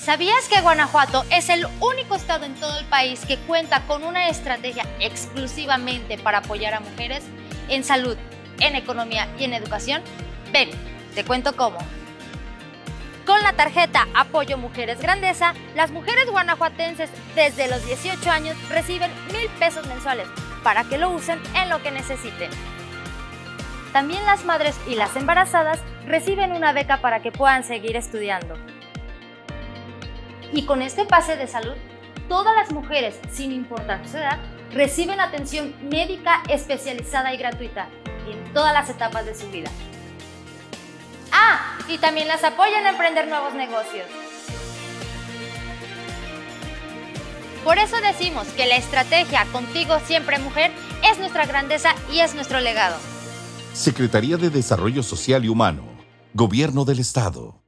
¿Sabías que Guanajuato es el único estado en todo el país que cuenta con una estrategia exclusivamente para apoyar a mujeres en salud, en economía y en educación? Ven, te cuento cómo. Con la tarjeta Apoyo Mujeres Grandeza, las mujeres guanajuatenses desde los 18 años reciben 1,000 pesos mensuales para que lo usen en lo que necesiten. También las madres y las embarazadas reciben una beca para que puedan seguir estudiando. Y con este pase de salud, todas las mujeres, sin importar su edad, reciben atención médica especializada y gratuita en todas las etapas de su vida. Y también las apoyan a emprender nuevos negocios. Por eso decimos que la estrategia Contigo Siempre Mujer es nuestra grandeza y es nuestro legado. Secretaría de Desarrollo Social y Humano, Gobierno del Estado.